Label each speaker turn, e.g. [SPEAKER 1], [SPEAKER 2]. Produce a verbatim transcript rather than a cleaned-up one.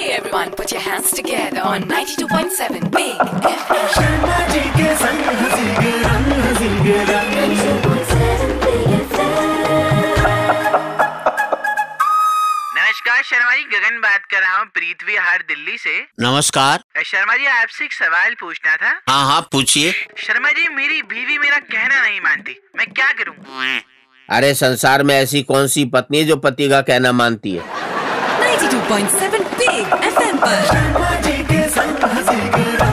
[SPEAKER 1] everyone, put your hands together on ninety-two point seven Big F M.
[SPEAKER 2] Sharma ji के संग हंसी के रंग हंसी के रंग ninety-two point seven Big F M.
[SPEAKER 3] नमस्कार शर्मा जी, गगन बात कर रहा हूँ प्रीत विहार दिल्ली से।
[SPEAKER 4] नमस्कार
[SPEAKER 3] शर्मा जी, आपसे एक सवाल पूछना था।
[SPEAKER 4] हाँ हाँ पूछिए।
[SPEAKER 3] शर्मा जी, मेरी बीवी मेरा कहना नहीं मानती, मैं क्या करूँ?
[SPEAKER 4] अरे संसार में ऐसी कौन सी पत्नी है जो पति का कहना मानती है?
[SPEAKER 1] ninety-two point seven Big F M पर
[SPEAKER 2] शर्मा जी के संग हंसी के रंग